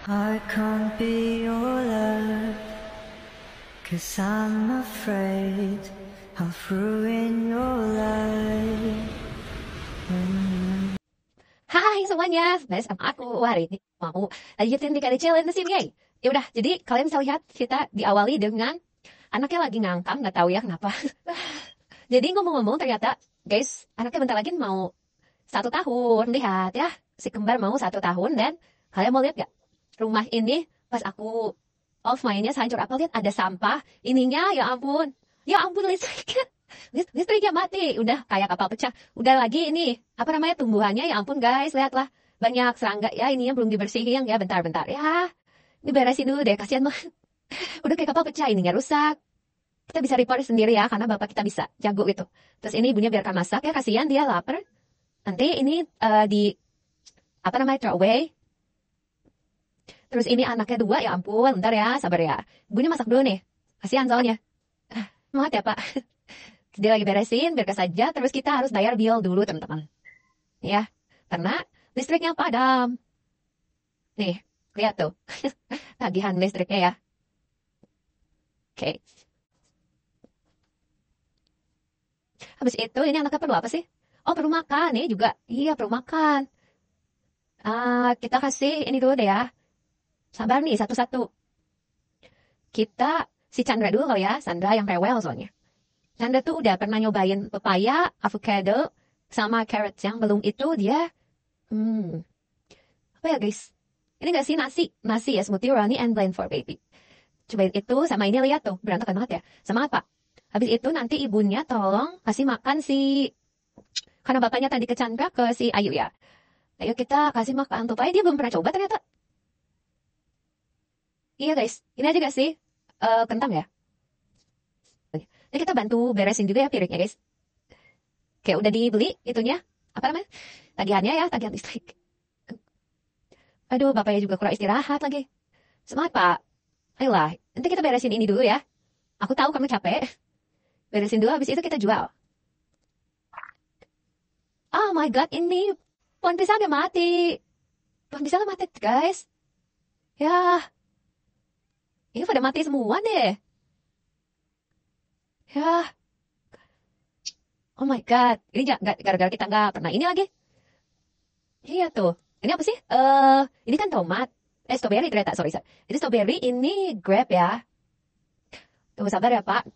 I can't be your love, 'cause I'm afraid I'll ruin your life. Hai semuanya, balik sama aku. Hari ini mau lanjutin Dikari Challenge mesin, yay. Ya udah, jadi kalian bisa lihat kita diawali dengan anaknya lagi ngangkang, nggak tahu ya kenapa. Jadi ngomong-ngomong ternyata, guys, anaknya bentar lagi mau 1 tahun. Lihat ya, si kembar mau 1 tahun dan kalian mau lihat gak? Rumah ini pas aku off mainnya hancur apa, lihat ada sampah. Ininya ya ampun listriknya. Listriknya mati, udah kayak kapal pecah. Udah lagi ini, apa namanya, tumbuhannya, ya ampun guys, lihatlah. Banyak serangga ya, ininya belum dibersihin ya, bentar-bentar. Ya, diberesin dulu deh, kasihan banget. Udah kayak kapal pecah, ininya rusak. Kita bisa report sendiri ya, karena bapak kita bisa, jago gitu. Terus ini ibunya biarkan masak ya, kasihan dia lapar. Nanti ini di, apa namanya, throw away. Terus ini anaknya 2, ya ampun, bentar ya, sabar ya. Ibunya masak dulu nih, kasihan soalnya. Maaf ya pak. Dia lagi beresin, biarkan saja. Terus kita harus bayar bill dulu teman-teman. Ya, karena listriknya padam. Nih, lihat tuh. Tagihan listriknya ya. Oke. Habis itu ini anaknya perlu apa sih? Oh, perlu makan. Ini juga, iya perlu makan. Kita kasih ini dulu deh ya. Sabar nih, satu-satu. Kita, si Chandra dulu kali ya. Chandra yang rewel soalnya. Chandra tuh udah pernah nyobain pepaya, avocado, sama carrot. Yang belum itu dia, apa ya guys? Ini gak sih nasi ya, smoothie runny and blend for baby. Cobain itu sama ini, lihat tuh, berantakan banget ya. Sama apa? Habis itu nanti ibunya tolong kasih makan karena bapaknya tadi ke Chandra ke si Ayu ya. Ayo kita kasih makan tuh, dia belum pernah coba ternyata. Iya guys, ini aja gak sih? Kentang ya. Ini kita bantu beresin juga ya piringnya guys. Kayak udah dibeli itunya, apa namanya? Tagihannya ya, tagihan listrik. Aduh, bapaknya juga kurang istirahat lagi. Semangat pak. Ayolah, nanti kita beresin ini dulu ya. Aku tahu kamu capek. Beresin dulu, habis itu kita jual. Oh my god, ini pohon pisangnya mati. Pohon pisangnya mati guys. Ya, ini pada mati semua deh. Ya, oh my god, ini gara-gara kita nggak pernah ini lagi. Iya tuh, ini apa sih? Ini kan tomat. Strawberry ternyata, sorry. Ini strawberry, ini grape ya. Tunggu sabar ya pak.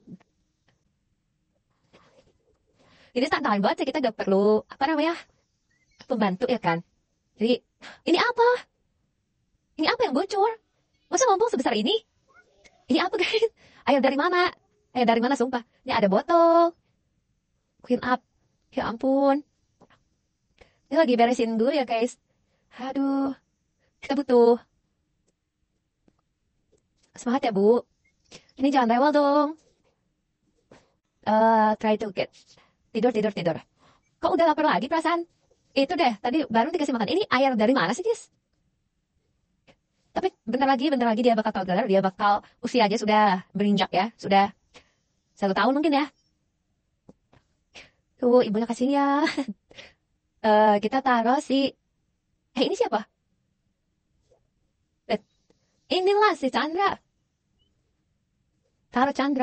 Ini tantangan banget sih, kita gak perlu, apa namanya, pembantu ya kan. Jadi, ini apa? Ini apa yang bocor? Masa ngomong sebesar ini? Ini apa guys? Air dari mana? Air dari mana sumpah? Ini ada botol. Clean up. Ya ampun. Ini lagi beresin dulu ya guys. Aduh. Kita butuh. Semangat ya bu. Ini jangan rewel dong. Try to get. Tidur. Kok udah lapar lagi perasaan? Itu deh, tadi baru dikasih makan. Ini air dari mana sih guys? Tapi bentar lagi dia bakal toddler, dia bakal usia aja sudah berinjak ya, sudah 1 tahun mungkin ya. Tuh ibunya kasih ya. Kita taruh ini siapa? Inilah si Chandra. Taruh Chandra.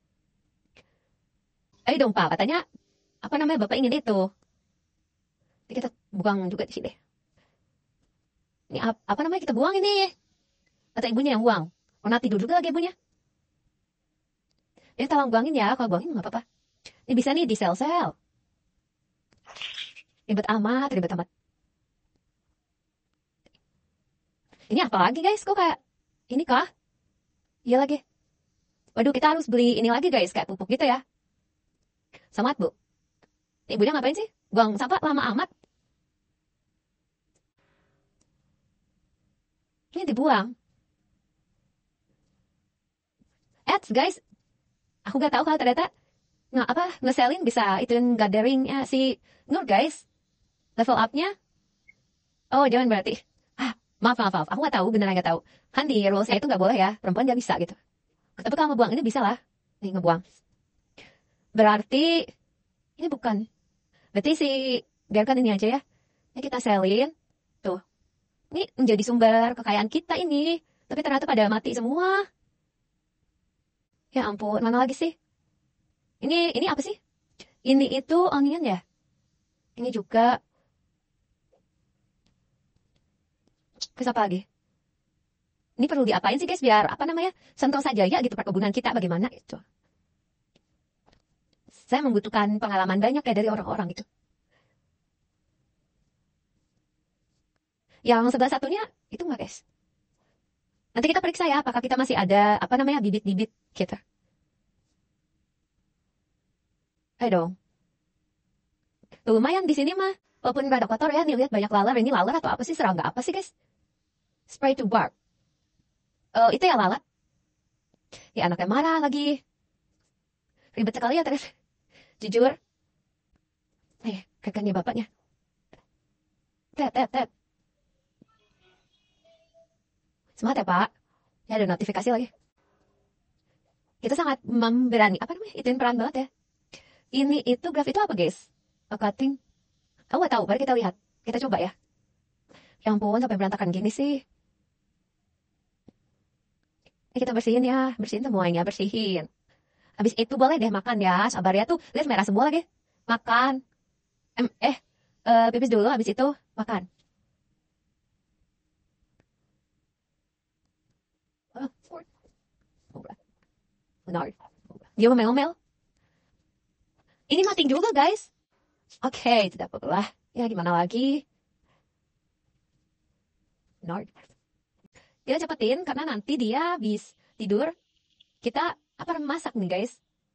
Ayo dong pak, katanya apa namanya, bapak ingin itu. Jadi kita buang juga di sini. Ini apa namanya, kita buang ini. Atau ibunya yang buang. Karena tidur juga lagi ibunya. Ini tolong buangin ya, kalau buangin nggak apa-apa. Ini bisa nih di sel-sel. Ribet amat. Ini apa lagi guys, kok kayak ini kah? Iya lagi. Waduh, kita harus beli ini lagi guys, kayak pupuk gitu ya. Selamat bu. Ibunya ngapain sih? Buang sampah lama amat. Ini dibuang. Ads guys. Aku gak tahu kalau ternyata nge-selling bisa ituin gathering si Nur guys. Level up-nya. Oh, jangan berarti. Maaf. Aku gak tahu, beneran gak tahu. Kan di rules-nya itu gak boleh ya. Perempuan gak bisa gitu. Tapi kalau ngebuang ini bisa lah. Nih ngebuang. Berarti ini bukan. Berarti biarkan ini aja ya. Ini kita selin. Tuh. Ini menjadi sumber kekayaan kita ini. Tapi ternyata pada mati semua. Ya ampun, mana lagi sih? Ini apa sih? Ini itu onion ya? Ini juga. Terus apa lagi? Ini perlu diapain sih guys biar apa namanya? Sentosa saja ya gitu perkebunan kita bagaimana gitu. Saya membutuhkan pengalaman banyak ya dari orang-orang gitu. Yang sebelah satunya itu enggak guys. Nanti kita periksa ya apakah kita masih ada apa namanya bibit-bibit gitu. Ayo dong. Tuh, lumayan di sini mah. Walaupun rada kotor ya, nih lihat banyak laler. Ini laler atau apa sih? Serangga apa sih guys? Spray to bark. Itu ya lalat. Ya anaknya marah lagi. Ribet sekali ya terus. Jujur. Kayak nih bapaknya. Tet. Semangat ya pak. Ya ada notifikasi lagi. Kita sangat memberani. Apa namanya? Ituin peran banget ya. Ini itu graf itu apa guys? Cutting. Aku gak tahu. Mari kita lihat. Kita coba ya. Ya ampun sampai berantakan gini sih. Kita bersihin ya. Bersihin semuanya. Bersihin. Habis itu boleh deh makan ya. Sabar ya tuh. Lihat merah semua lagi. Makan. Pipis dulu. Habis itu makan. Benar. Dia ngomel-ngomel. Ini mati juga guys. Oke, tidak apa-apa. Ya gimana lagi. Benar. Kita cepetin karena nanti dia habis tidur. Kita apa masak nih guys.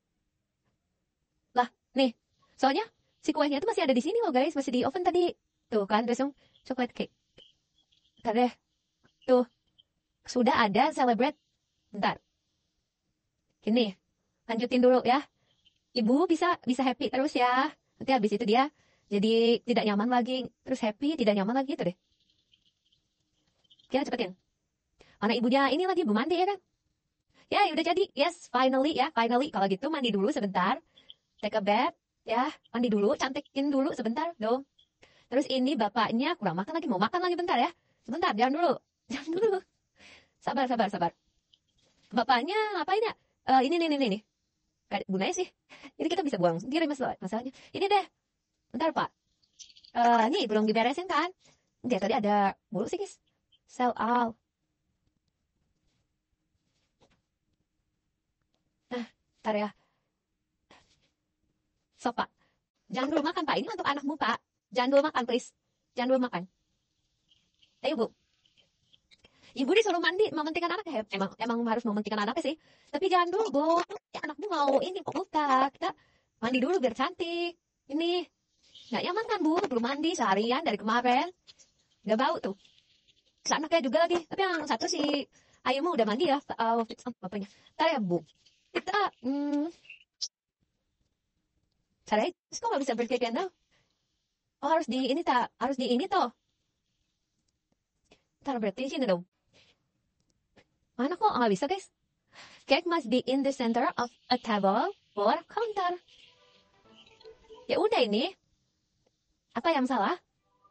Lah, nih. Soalnya si kuenya tuh masih ada di sini loh guys. Masih di oven tadi. Tuh kan, terus yang coklat cake. Bentar deh. Tuh. Sudah ada celebrate. Bentar. Gini. Lanjutin dulu ya. Ibu bisa happy terus ya. Nanti habis itu dia jadi tidak nyaman lagi. Terus happy, tidak nyaman lagi gitu deh. Kita cepetin. Mana ibunya ini lagi belum mandi ya kan? Ya udah jadi. Yes, finally ya. Finally. Kalau gitu mandi dulu sebentar. Take a bath. Ya, mandi dulu. Cantikin dulu sebentar dong. Terus ini bapaknya kurang makan lagi. Mau makan lagi bentar ya. Sebentar, jangan dulu. Jangan dulu. Sabar. Bapaknya ngapain ya? Ini. Gak ada gunanya sih. Ini kita bisa buang sendiri masalahnya. Ini deh. Bentar pak. Ini belum diberesin kan? Dia tadi ada bulu sih guys. Sel out. Nah, ntar ya. So pak. Jangan dulu makan pak. Ini untuk anakmu pak. Jangan dulu makan please. Jangan dulu makan. Ayo bu. Ibu disuruh mandi, mementingkan anaknya. Emang harus mementingkan anaknya sih. Tapi jangan dulu, Bu. Ya, anakmu mau ini kok ultah. Kita mandi dulu biar cantik. Ini. Nggak nyaman kan, Bu? Belum mandi seharian dari kemarin. Nggak bau tuh. Anaknya juga lagi. Tapi yang satu si Ayumu udah mandi ya. Bapaknya. Ntar ya, Bu. Kita, caranya, kok nggak bisa berkegiatan tau? Oh, harus di ini, tak? Harus di ini, toh. Ntar berarti sini dong. Mana kok nggak bisa guys? Cake must be in the center of a table or counter. Ya udah ini. Apa yang salah?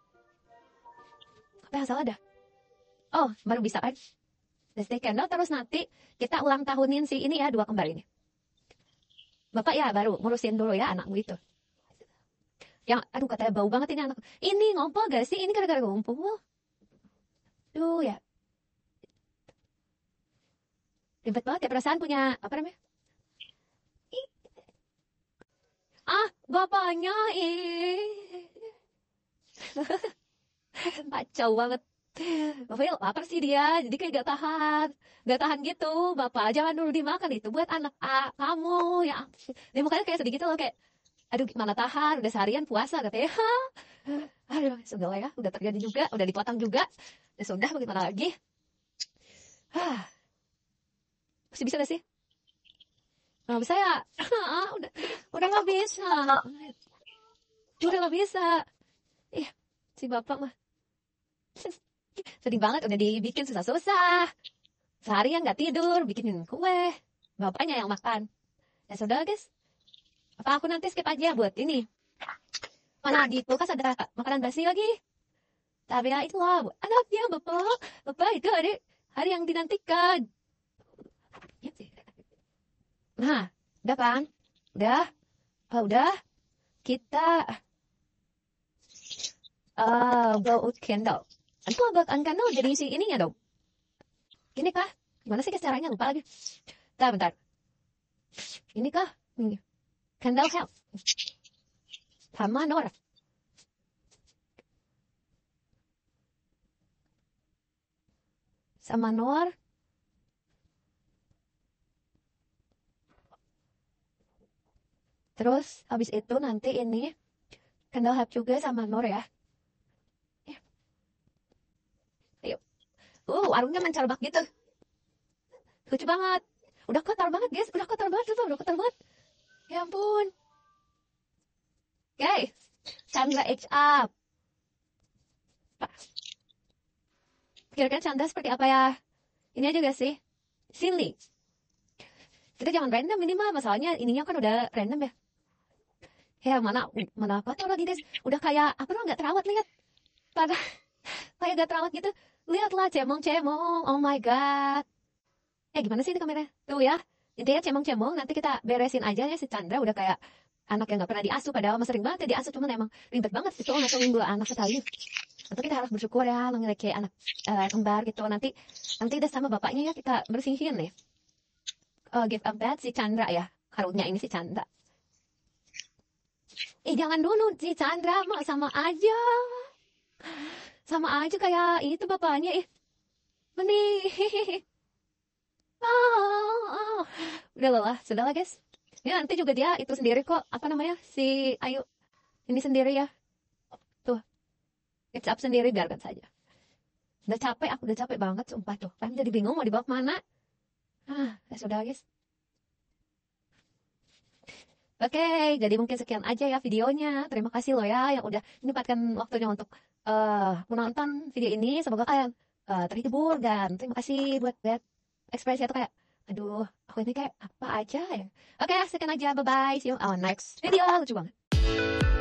Apa yang salah dah? Oh, baru bisa kan? Let's take candle terus nanti kita ulang tahunin si ini ya, dua kembar ini. Bapak ya baru ngurusin dulu ya anakmu itu. Yang aduh katanya bau banget ini anak. Ini ngompol gak sih? Ini gara-gara ngumpul. Duh ya. Ribet banget ya perasaan punya apa namanya? Bapaknya kacau banget. Bapaknya lapar sih dia, jadi kayak gak tahan gitu. Bapak jangan dulu dimakan itu buat anak kamu ya. Dia mukanya kayak sedih gitu loh kayak, aduh gimana tahan, udah seharian puasa katanya. Aduh sudah ya, udah terjadi juga, udah dipotong juga. Ya sudah bagaimana lagi? Masih bisa gak sih? Nggak bisa ya? Udah nggak bisa. Udah nggak bisa. Ih, si bapak mah. Sedih banget, udah dibikin susah-susah. Seharian nggak tidur, bikinin kue. Bapaknya yang makan. Ya sudah guys. Apa aku nanti skip aja buat ini? Mana di kulkas ada makanan basi lagi? Tapi ya itulah anaknya bapak itu hari yang dinantikan. Nah, udah kan? Udah, udah. Kita blow out candle. Aku blow out candle jadi si ininya dong. Ini kah? Gimana sih caranya? Lupa lagi. Bentar. Ini kah? Ini. Candle help. Sama Nora. Sama Nor. Terus habis itu nanti ini candle help juga sama Nor ya. Ayo. Warungnya mencolok gitu. Lucu banget. Udah kotor banget guys. Udah kotor banget. Ya ampun. Guys. Chandra H up. Kira-kira Chandra seperti apa ya? Ini aja gak sih? Silly. Kita jangan random ini mah. Masalahnya ininya kan udah random ya. Ya mana kotor lagi guys. Udah kayak apa dong gak terawat lihat. Kayak gak terawat gitu. Lihatlah cemong-cemong. Oh my god. Gimana sih ini kameranya? Tuh ya. Intinya cemong-cemong. Nanti kita beresin aja ya si Chandra. Udah kayak anak yang gak pernah diasuh. Padahal sering banget ya diasuh. Cuman emang ribet banget gitu. Ngasuhin 2 anak sekali. Tentu kita harus bersyukur ya. Memiliki anak kembar gitu. Nanti udah sama bapaknya ya kita bersihin nih. Give a bed si Chandra ya. Karunya ini si Chandra. Jangan dulu si Chandra mah sama aja. Sama aja kayak itu bapaknya. Mending. Udah lelah, sudahlah guys. Ya nanti juga dia itu sendiri kok. Apa namanya? Si Ayu. Ini sendiri ya. Tuh. It's up sendiri, biarkan saja. Aku udah capek banget sumpah tuh. Kan jadi bingung mau dibawa kemana. Ya sudah guys. Oke, jadi mungkin sekian aja ya videonya. Terima kasih loh ya yang udah menyempatkan waktunya untuk menonton video ini. Semoga kalian terhibur dan terima kasih buat ekspresi itu kayak, aduh, aku ini kayak apa aja ya. Oke, sekian aja. Bye-bye. See you on next video. Lucu banget.